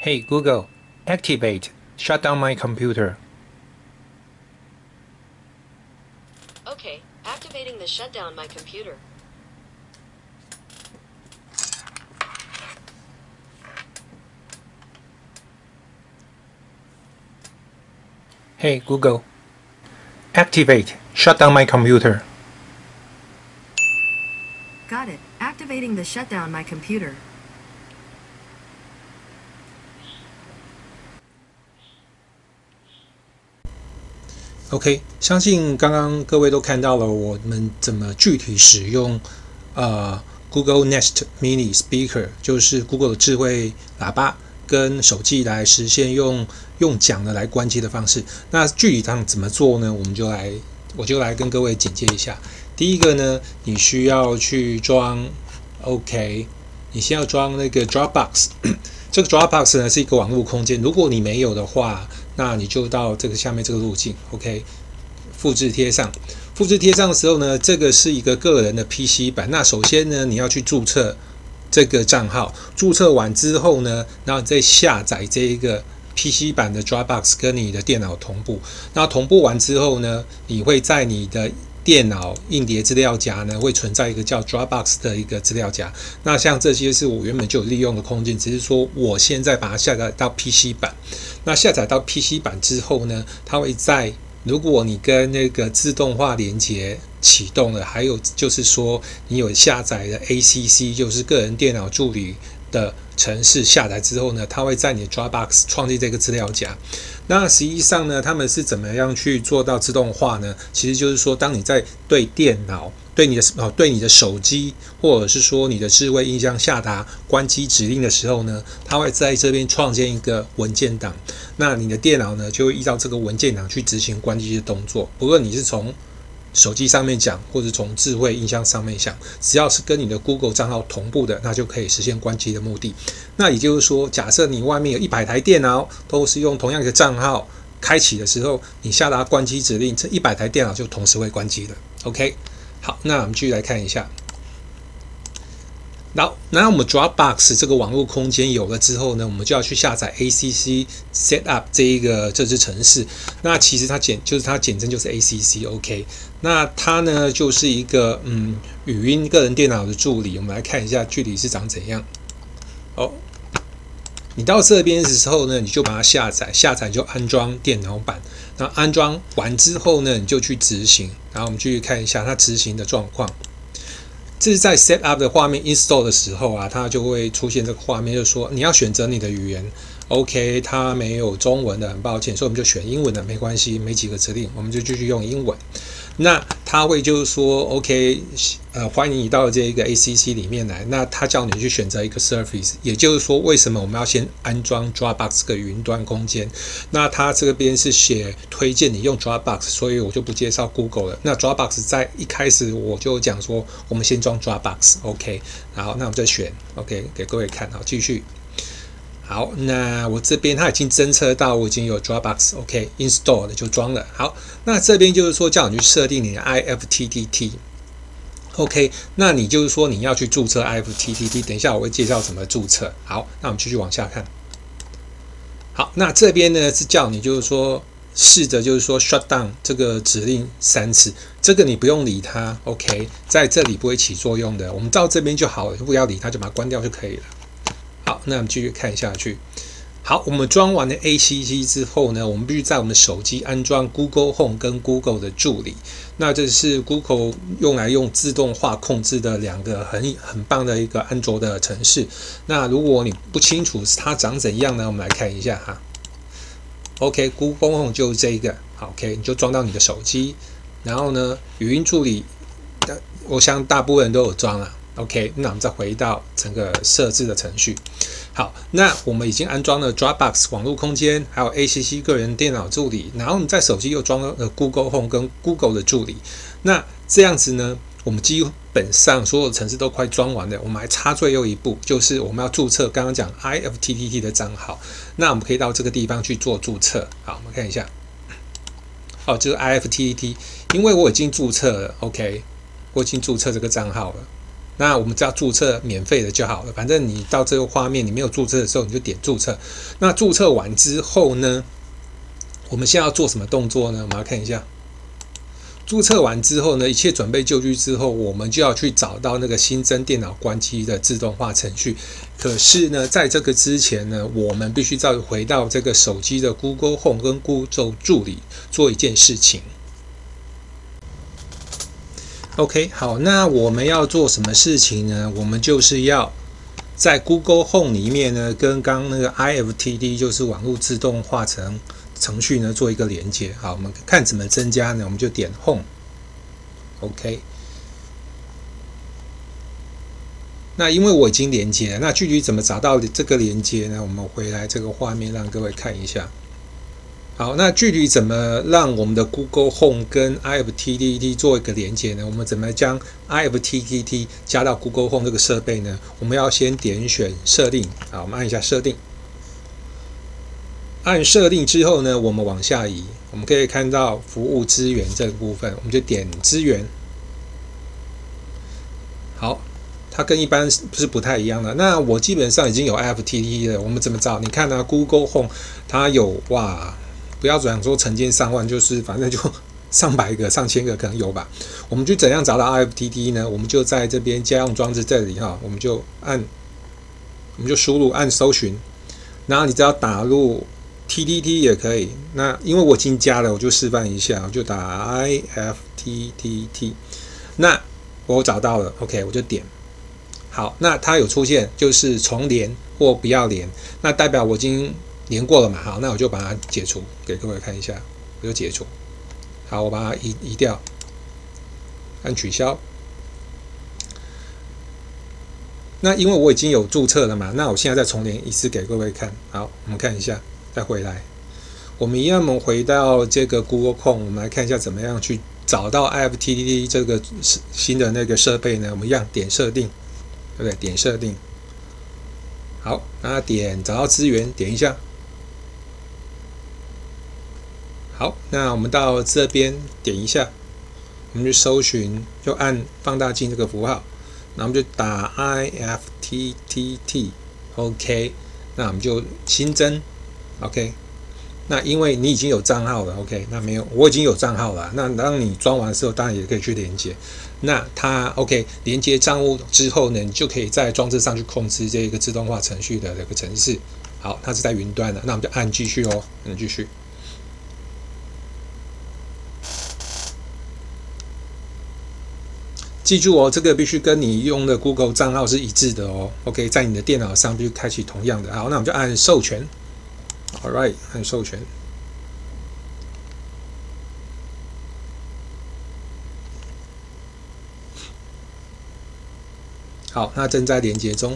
Hey Google, activate shut down my computer. Okay, activating the shutdown my computer. Hey Google, activate shut down my computer. Got it. Activating the shutdown my computer. OK， 相信刚刚各位都看到了我们怎么具体使用Google Nest Mini Speaker， 就是 Google 的智慧喇叭跟手机来实现用讲的来关机的方式。那具体上怎么做呢？我就来跟各位简介一下。第一个呢，你需要去装 OK， 你先要装那个 Dropbox。这个 Dropbox 呢是一个网络空间，如果你没有的话，那你就到这个下面这个路径 ，OK， 复制贴上。复制贴上的时候呢，这个是一个个人的 PC 版。那首先呢，你要去注册这个账号，注册完之后呢，然后再下载这一个 PC 版的 Dropbox 跟你的电脑同步。那同步完之后呢，你会在你的电脑硬碟资料夹呢，会存在一个叫 Dropbox 的一个资料夹。那像这些是我原本就有利用的空间，只是说我现在把它下载到 PC 版。那下载到 PC 版之后呢，它会在如果你跟那个自动化连接启动了，还有就是说你有下载的 ACC， 就是个人电脑助理的程式下载之后呢，它会在你的 Dropbox 创建这个资料夹。那实际上呢，他们是怎么样去做到自动化呢？其实就是说，当你在对电脑、对你的手机，或者是说你的智慧音箱下达关机指令的时候呢，它会在这边创建一个文件档。那你的电脑呢，就会依照这个文件档去执行关机的动作。不论你是从手机上面讲，或者从智慧音箱上面讲，只要是跟你的 Google 账号同步的，那就可以实现关机的目的。那也就是说，假设你外面有100台电脑，都是用同样一个账号开启的时候，你下达关机指令，这100台电脑就同时会关机了。OK， 好，那我们继续来看一下。然后我们 Dropbox 这个网络空间有了之后呢，我们就要去下载 ACC Setup 这支程式。那其实它简称就是 ACC，OK。那它呢就是一个语音个人电脑的助理。我们来看一下具体是长怎样。你到这边的时候呢，你就把它下载就安装电脑版。那安装完之后呢，你就去执行。然后我们继续看一下它执行的状况。这是在 set up 的画面 install 的时候啊，它就会出现这个画面，就是说你要选择你的语言 ，OK， 它没有中文的，很抱歉，所以我们就选英文的，没关系，没几个指令，我们就继续用英文。那它会就是说 ，OK， 欢迎你到这一个 ACC 里面来。那它叫你去选择一个 Surface， 也就是说，为什么我们要先安装 Dropbox 这个云端空间？那它这边是写推荐你用 Dropbox， 所以我就不介绍 Google 了。那 Dropbox 在一开始我就讲说，我们先装 Dropbox，OK， 然后那我们再选 OK 给各位看，好，继续。好，那我这边它已经侦测到我已经有 Dropbox OK install 了，就装了。好，那这边就是说叫你去设定你的 IFTTT OK， 那你就是说你要去注册 IFTTT， 等一下我会介绍怎么注册。好，那我们继续往下看。好，那这边呢是叫你就是说试着就是说 shut down 这个指令3次，这个你不用理它 OK， 在这里不会起作用的，我们到这边就好了，不要理它，就把它关掉就可以了。好，那我们继续看下去。好，我们装完了 ACC 之后呢，我们必须在我们的手机安装 Google Home 跟 Google 的助理。那这是 Google 用自动化控制的2个很棒的一个安卓的程式。那如果你不清楚它长怎样呢，我们来看一下哈。OK，Google Home 就是这个。OK， 你就装到你的手机，然后呢，语音助理，我想大部分人都有装了。OK， 那我们再回到整个设置的程序。好，那我们已经安装了 Dropbox 网络空间，还有 ACC 个人电脑助理，然后我们在手机又装了Google Home 跟 Google 的助理。那这样子呢，我们基本上所有程式都快装完了，我们还差最后一步，就是我们要注册刚刚讲 IFTTT 的账号。那我们可以到这个地方去做注册。好，我们看一下。好，就是 IFTTT， 因为我已经注册了 ，OK， 我已经注册这个账号了。 那我们只要注册免费的就好了，反正你到这个画面你没有注册的时候，你就点注册。那注册完之后呢，我们现在要做什么动作呢？我们来看一下。注册完之后呢，一切准备就绪之后，我们就要去找到那个新增电脑关机的自动化程序。可是呢，在这个之前呢，我们必须再回到这个手机的 Google Home 跟 Google 助理做一件事情。OK， 好，那我们要做什么事情呢？我们就是要在 Google Home 里面呢，跟刚那个 IFTD 就是网络自动化程序呢做一个连接。好，我们看怎么增加呢？我们就点 Home。OK。那因为我已经连接了，那具体怎么找到这个连接呢？我们回来这个画面让各位看一下。好，那具体怎么让我们的 Google Home 跟 IFTTT 做一个连接呢？我们怎么将 IFTTT 加到 Google Home 这个设备呢？我们要先点选设定。好，我们按一下设定。按设定之后呢，我们往下移，我们可以看到服务资源这个部分，我们就点资源。好，它跟一般是不太一样的。那我基本上已经有 IFTTT 了，我们怎么找？你看呢 ，Google Home 它有哇，不要讲说成千上万，就是反正就上百个、上千个可能有吧。我们就怎样找到 IFTTT 呢？我们就在这边家用装置这里哈，我们就输入按搜寻，然后你只要打入 TTT 也可以。那因为我已经加了，我就示范一下，我就打 IFTTT。那我找到了 ，OK， 我就点。好，那它有出现就是重连或不要连，那代表我已经连过了嘛。好，那我就把它解除，给各位看一下，我就解除。好，我把它移掉，按取消。那因为我已经有注册了嘛，那我现在再重连一次给各位看。好，我们看一下，再回来，我们一样，我们回到这个 Google Home， 我们来看一下怎么样去找到 IFTTT 这个新的那个设备呢？我们一样点设定，对不对？点设定。好，那点找到资源，点一下。好，那我们到这边点一下，我们去搜寻，就按放大镜这个符号。那我们就打 IFTTT，OK， 那我们就新增 ，OK。那因为你已经有账号了 ，OK， 那没有，我已经有账号了。那当你装完的时候，当然也可以去连接。那它 OK 连接账户之后呢，你就可以在装置上去控制这个自动化程序的这个程式。好，它是在云端的，那我们就按继续哦，按继续。记住哦，这个必须跟你用的 Google 账号是一致的哦。OK， 在你的电脑上必须开启同样的。好，那我们就按授权。All right， 按授权。好，那正在连接中。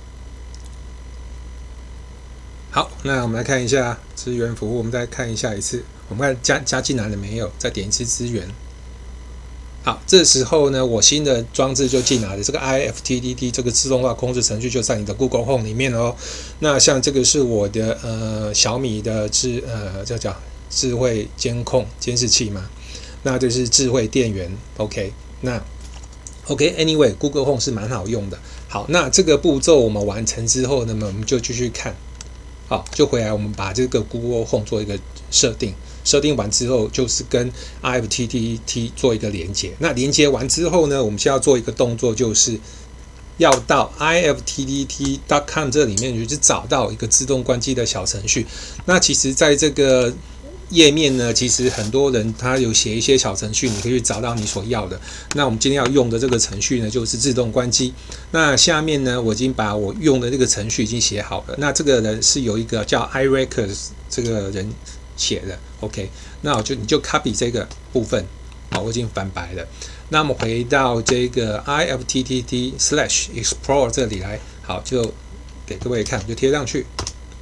好，那我们来看一下资源服务，我们再看一下一次，我们看加进来了没有？再点一次资源。好，这时候呢，我新的装置就进来了，这个 IFTTT 这个自动化控制程序就在你的 Google Home 里面哦。那像这个是我的小米的这叫智慧监控监视器嘛，那这是智慧电源 ，OK， 那 OK，Anyway， Google Home 是蛮好用的。好，那这个步骤我们完成之后，那么我们就继续看，好，就回来我们把这个 Google Home 做一个设定。设定完之后，就是跟 IFTTT 做一个连接。那连接完之后呢，我们现在要做一个动作，就是要到 IFTTT.com 这里面去找到一个自动关机的小程序。那其实在这个页面呢，其实很多人他有写一些小程序，你可以去找到你所要的。那我们今天要用的这个程序呢，就是自动关机。那下面呢，我已经把我用的这个程序已经写好了。那这个人是有一个叫 iRecords 这个人写的 ，OK， 那你就 copy 这个部分，好，我已经反白了。那么回到这个 IFTTT/Explore 这里来，好，就给各位看，就贴上去。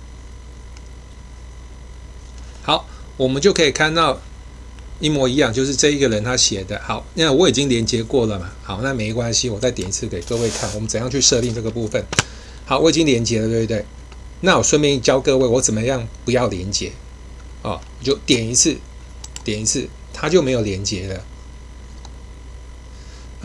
好，我们就可以看到一模一样，就是这一个人他写的。好，那我已经连接过了嘛，好，那没关系，我再点一次给各位看，我们怎样去设定这个部分。好，我已经连接了，对不对？那我顺便教各位我怎么样不要连接。哦，你就点一次，它就没有连接了。那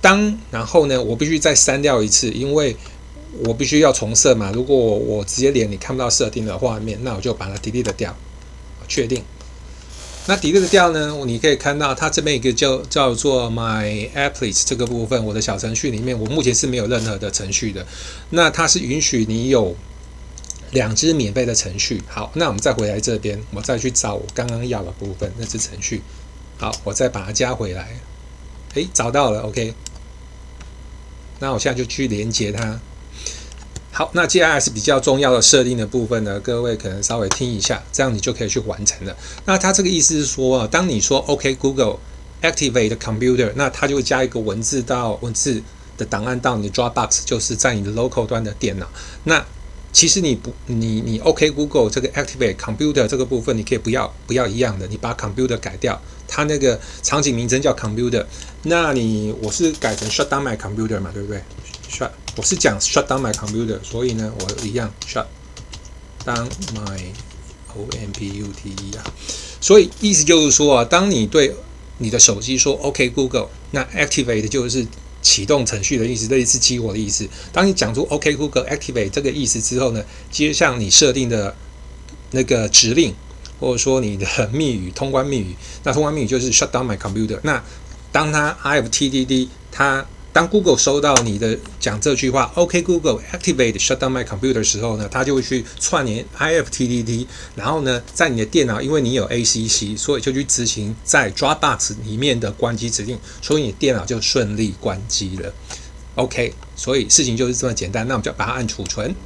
然后呢，我必须再删掉一次，因为我必须要重设嘛。如果我直接连你看不到设定的画面，那我就把它 delete 掉，确定。那 delete 掉呢，你可以看到它这边一个叫做 My Applets 这个部分，我的小程序里面，我目前是没有任何的程序的。那它是允许你有2支免费的程序。好，那我们再回来这边，我再去找我刚刚要的部分那支程序。好，我再把它加回来。诶，找到了 ，OK。那我现在就去连接它。好，那接下来是比较重要的设定的部分呢，各位可能稍微听一下，这样你就可以去完成了。那它这个意思是说啊，当你说 OK Google Activate Computer， 那它就会加一个文字的档案到你的 Dropbox， 就是在你的 local 端的电脑。那其实你 OK Google 这个 Activate Computer 这个部分，你可以不要一样的，你把 Computer 改掉，它那个场景名称叫 Computer， 那我是改成 Shut down my computer 嘛，对不对？我是讲 shut down my computer， 所以呢，我一样 shut down my computer 啊。所以意思就是说啊，当你对你的手机说 OK Google， 那 activate 就是启动程序的意思，类似激活的意思。当你讲出 OK Google Activate 这个意思之后呢，接上你设定的那个指令，或者说你的密语通关密语，那通关密语就是 shut down my computer。那当它 IFTTT 当 Google 收到你的讲这句话 OK Google Activate Shut down my computer 的时候呢，它就会去串联 IFTTT， 然后呢，在你的电脑，因为你有 ACC， 所以就去执行在 Dropbox 里面的关机指令，所以你的电脑就顺利关机了。OK， 所以事情就是这么简单。那我们就把它按储存。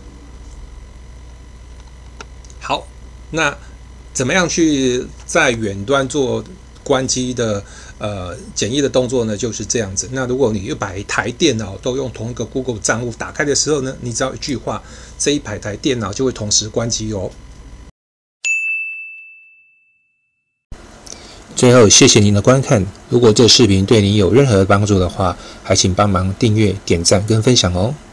好，那怎么样去在远端做关机的简易的动作呢？就是这样子。那如果你又把一台电脑都用同一个 Google 账户打开的时候呢，你只要一句话，这一台电脑就会同时关机哦。 最后，谢谢您的观看。如果这视频对您有任何帮助的话，还请帮忙订阅、点赞跟分享哦。